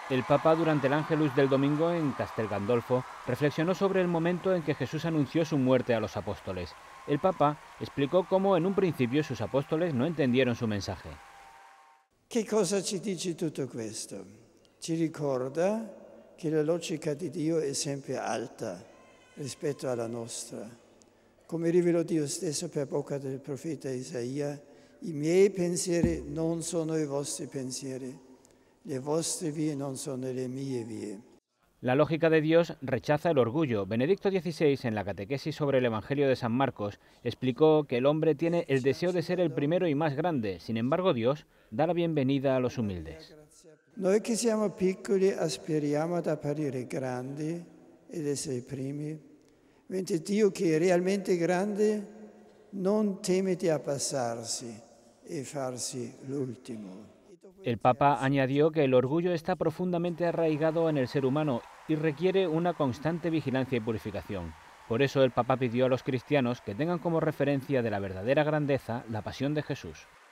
El Papa, durante el Ángelus del domingo en Castel Gandolfo, reflexionó sobre el momento en que Jesús anunció su muerte a los apóstoles. El Papa explicó cómo en un principio sus apóstoles no entendieron su mensaje. Che cosa ci dice tutto questo? Ci ricorda che la logica di Dio è sempre alta rispetto alla nostra. Come rivelò Dio stesso per bocca del profeta Isaia, i miei pensieri non sono i vostri pensieri, le vostre vie non sono le mie vie. La lógica de Dios rechaza el orgullo. Benedicto XVI, en la catequesis sobre el Evangelio de San Marcos, explicó que el hombre tiene el deseo de ser el primero y más grande. Sin embargo, Dios da la bienvenida a los humildes. Noi che siamo piccoli aspiriamo ad apparire grandi ed essere primi, mentre Dio che è realmente grande non teme di abbassarsi e farsi l'ultimo. El Papa añadió que el orgullo está profundamente arraigado en el ser humano y requiere una constante vigilancia y purificación. Por eso el Papa pidió a los cristianos que tengan como referencia de la verdadera grandeza la pasión de Jesús.